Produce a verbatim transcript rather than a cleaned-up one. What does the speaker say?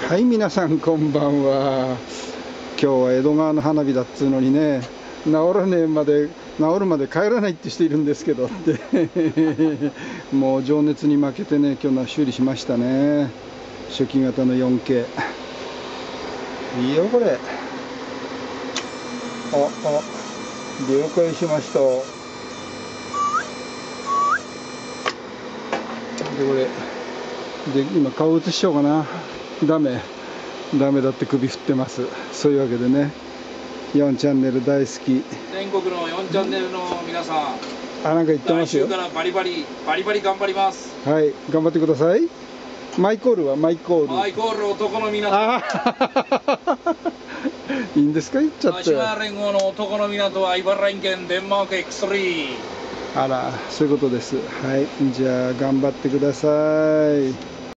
はい、皆さんこんばんは。今日は江戸川の花火だっつうのにね、治らねえまで治るまで帰らないって人いるんですけどってもう情熱に負けてね、今日の修理しましたね。初期型の よんケー いいよこれ。ああ了解しました。でこれで今顔映しちゃおうかな。ダメダメだって首振ってます。そういうわけでね、よんチャンネル大好き全国のよんチャンネルの皆さん、 あ、なんか言ってますよ。 来週からバリバリバリバリ頑張ります。 はい、頑張ってください。マイコールはマイコールマイコール男の皆さん、 いいんですか、言っちゃって。 柏原連合の男の港は茨城県デンマーク エックススリー。 あら、そういうことです。はい、じゃあ頑張ってください。